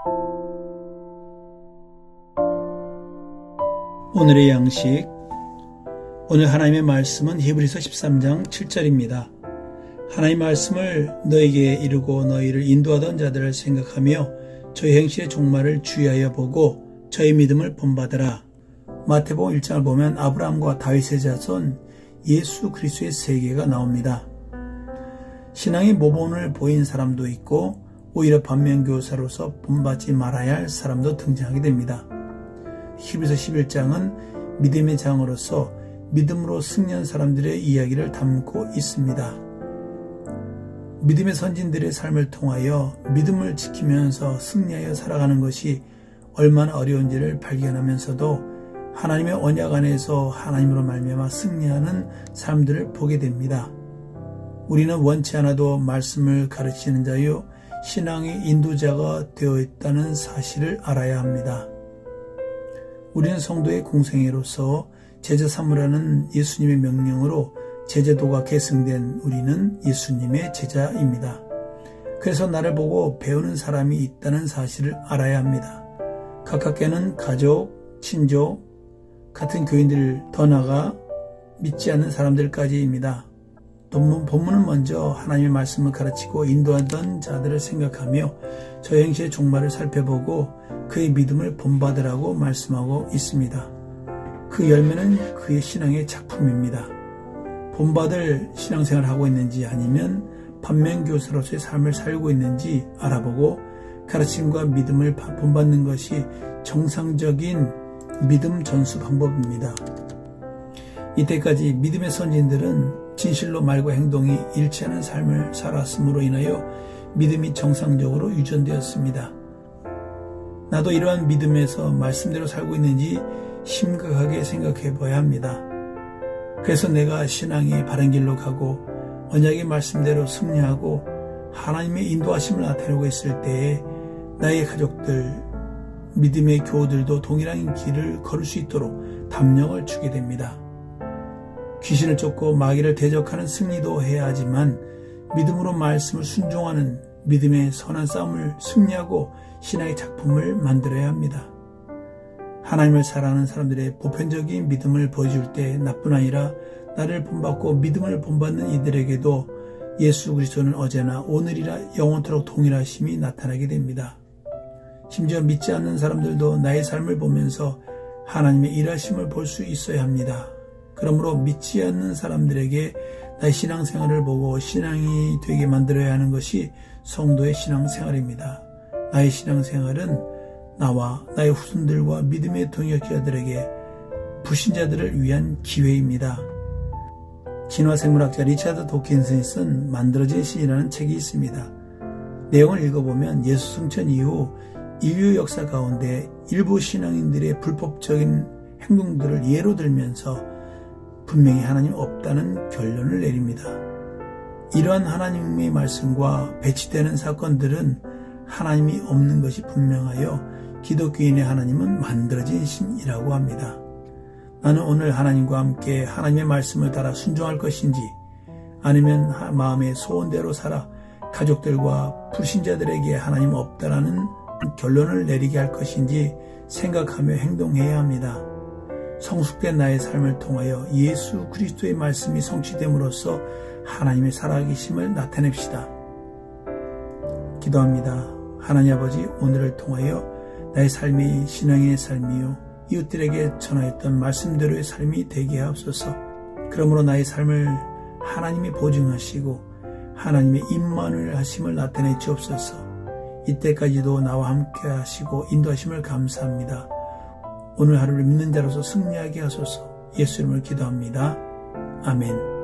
오늘의 양식, 오늘 하나님의 말씀은 히브리서 13장 7절입니다. 하나님의 말씀을 너에게 이루고 너희를 인도하던 자들을 생각하며 저희 행실의 종말을 주의하여 보고 저희 믿음을 본받으라. 마태복음 1장을 보면 아브라함과 다윗의 자손 예수 그리스도의 세계가 나옵니다. 신앙의 모본을 보인 사람도 있고 오히려 반면교사로서 본받지 말아야 할 사람도 등장하게 됩니다. 히브리서 11장은 믿음의 장으로서 믿음으로 승리한 사람들의 이야기를 담고 있습니다. 믿음의 선진들의 삶을 통하여 믿음을 지키면서 승리하여 살아가는 것이 얼마나 어려운지를 발견하면서도 하나님의 언약 안에서 하나님으로 말미암아 승리하는 사람들을 보게 됩니다. 우리는 원치 않아도 말씀을 가르치는 자요 신앙의 인도자가 되어 있다는 사실을 알아야 합니다. 우리는 성도의 공생애로서 제자 삼으라는 예수님의 명령으로 제자도가 계승된 우리는 예수님의 제자입니다. 그래서 나를 보고 배우는 사람이 있다는 사실을 알아야 합니다. 가깝게는 가족, 친족, 같은 교인들 더 나아가 믿지 않는 사람들까지입니다. 본문은 먼저 하나님의 말씀을 가르치고 인도하던 자들을 생각하며 저희 행실의 종말을 살펴보고 그의 믿음을 본받으라고 말씀하고 있습니다. 그 열매는 그의 신앙의 작품입니다. 본받을 신앙생활을 하고 있는지 아니면 반면교사로서의 삶을 살고 있는지 알아보고 가르침과 믿음을 본받는 것이 정상적인 믿음 전수 방법입니다. 이때까지 믿음의 선진들은 진실로 말과 행동이 일치하는 삶을 살았음으로 인하여 믿음이 정상적으로 유전되었습니다. 나도 이러한 믿음에서 말씀대로 살고 있는지 심각하게 생각해 봐야 합니다. 그래서 내가 신앙이 바른 길로 가고 언약의 말씀대로 승리하고 하나님의 인도하심을 나타내고 있을 때에 나의 가족들, 믿음의 교우들도 동일한 길을 걸을 수 있도록 담력을 주게 됩니다. 귀신을 쫓고 마귀를 대적하는 승리도 해야 하지만 믿음으로 말씀을 순종하는 믿음의 선한 싸움을 승리하고 신앙의 작품을 만들어야 합니다. 하나님을 사랑하는 사람들의 보편적인 믿음을 보여줄 때 나뿐 아니라 나를 본받고 믿음을 본받는 이들에게도 예수 그리스도는 어제나 오늘이라 영원토록 동일하심이 나타나게 됩니다. 심지어 믿지 않는 사람들도 나의 삶을 보면서 하나님의 일하심을 볼 수 있어야 합니다. 그러므로 믿지 않는 사람들에게 나의 신앙생활을 보고 신앙이 되게 만들어야 하는 것이 성도의 신앙생활입니다. 나의 신앙생활은 나와 나의 후손들과 믿음의 동역자들에게 불신자들을 위한 기회입니다. 진화생물학자 리차드 도킨슨이 쓴 만들어진 신이라는 책이 있습니다. 내용을 읽어보면 예수 승천 이후 인류 역사 가운데 일부 신앙인들의 불법적인 행동들을 예로 들면서 분명히 하나님 없다는 결론을 내립니다. 이러한 하나님의 말씀과 배치되는 사건들은 하나님이 없는 것이 분명하여 기독교인의 하나님은 만들어진 신이라고 합니다. 나는 오늘 하나님과 함께 하나님의 말씀을 따라 순종할 것인지 아니면 마음의 소원대로 살아 가족들과 불신자들에게 하나님 없다라는 결론을 내리게 할 것인지 생각하며 행동해야 합니다. 성숙된 나의 삶을 통하여 예수 그리스도의 말씀이 성취됨으로써 하나님의 살아계심을 나타냅시다. 기도합니다. 하나님 아버지, 오늘을 통하여 나의 삶이 신앙의 삶이요 이웃들에게 전하였던 말씀대로의 삶이 되게 하옵소서. 그러므로 나의 삶을 하나님이 보증하시고 하나님의 임마누엘 하심을 나타내 주옵소서. 이때까지도 나와 함께 하시고 인도하심을 감사합니다. 오늘 하루를 믿는 자로서 승리하게 하소서. 예수 이름으로 기도합니다. 아멘.